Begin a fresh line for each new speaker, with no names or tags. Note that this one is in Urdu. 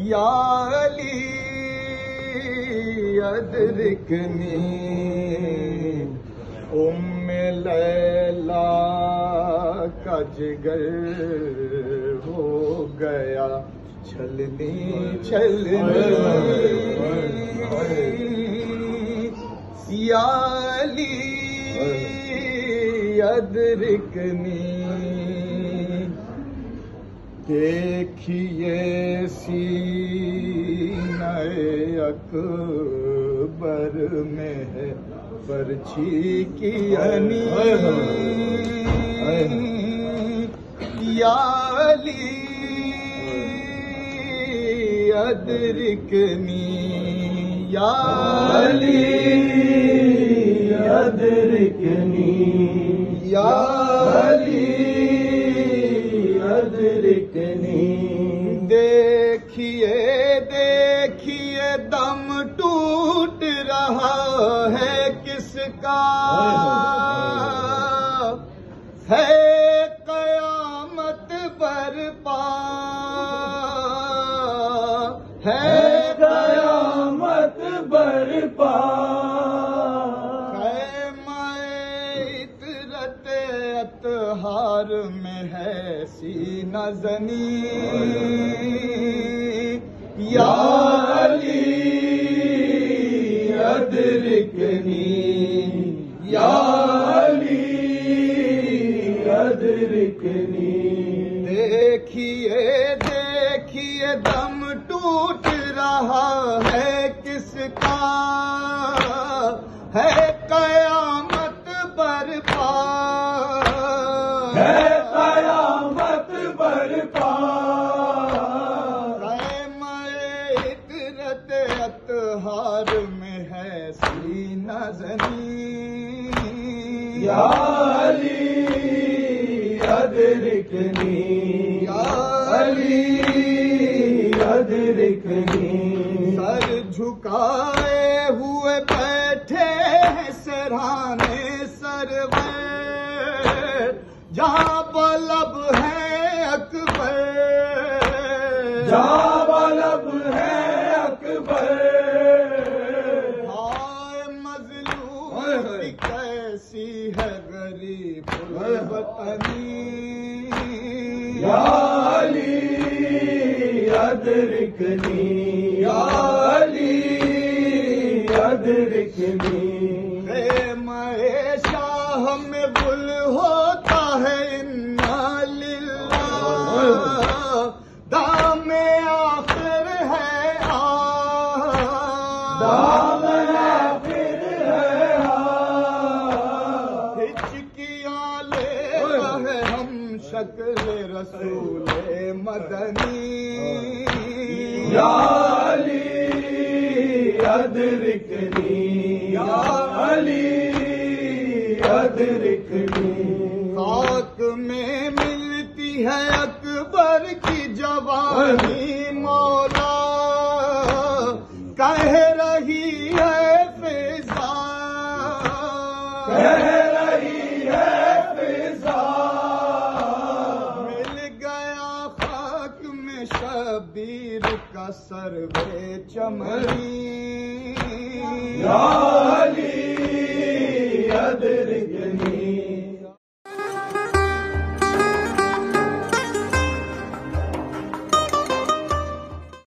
یا علی ادرکنی ام لیلا کا جگر ہو گیا چھلنی چھلنی یا علی ادرکنی دیکھیے سینہ اکبر میں ہے برچھی کی انی یا علی ادرکنی یا علی ادرکنی یا علی ادرکنی دیکھیے دیکھیے دم ٹوٹ رہا ہے کس کا ہے قیامت برپا ہے قیامت برپا اطہار میں ہے سینہ زنی یا علی ادرکنی یا علی ادرکنی دیکھیے دیکھیے دم ٹوٹ رہا ہے کس کا ہے قیامت برپا ہے قیامت برپا خیمہ عطرت اطہار میں ہے سینہ زنی یا علی ادرکنی یا علی ادرکنی سر جھکائے ہوئے بیٹھے ہیں سرہانے سرور جہاں بلب ہے اکبر جہاں بلب ہے اکبر ہائے مظلوم کیسی ہے غریب الوطنی یا علی ادرکنی یا علی ادرکنی خیمہ شاہ میں گل ہوتا ہے انا للہ دام آخر ہے دام آخر ہے ہچکیاں لیتا ہے ہم شکل رسول مدنی یا علی ادرکنی یا علی ادرکنی خاک میں ملتی ہے اکبر کی جوانی مولا کہہ رہی ہے فضا کہہ رہی ہے فضا مل گیا خاک میں شبیر کا سروے چمنی یا علی ادرکنی